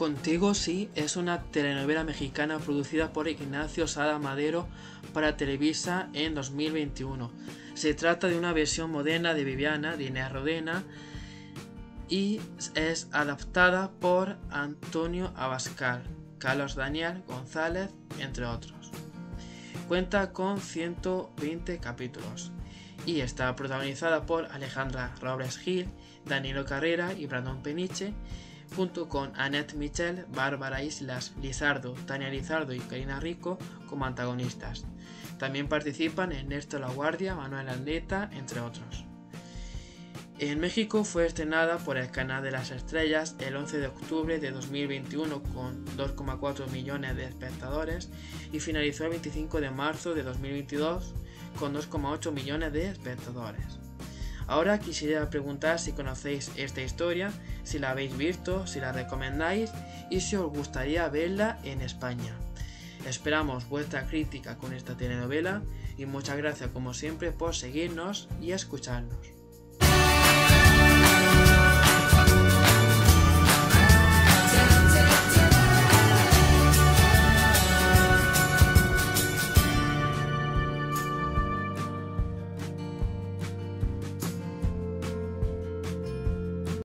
Contigo sí es una telenovela mexicana producida por Ignacio Sada Madero para Televisa en 2021. Se trata de una versión moderna de Viviana de Inés Rodena y es adaptada por Antonio Abascal, Carlos Daniel González, entre otros. Cuenta con 120 capítulos y está protagonizada por Alejandra Robles Gil, Danilo Carrera y Brandon Peniche, junto con Annette Michel, Bárbara Islas Lizardo, Tania Lizardo y Karina Rico como antagonistas. También participan Ernesto Laguardia, Manuel Aldeta, entre otros. En México fue estrenada por el Canal de las Estrellas el 11 de octubre de 2021 con 2,4 millones de espectadores y finalizó el 25 de marzo de 2022 con 2,8 millones de espectadores. Ahora quisiera preguntar si conocéis esta historia, si la habéis visto, si la recomendáis y si os gustaría verla en España. Esperamos vuestra crítica con esta telenovela y muchas gracias como siempre por seguirnos y escucharnos.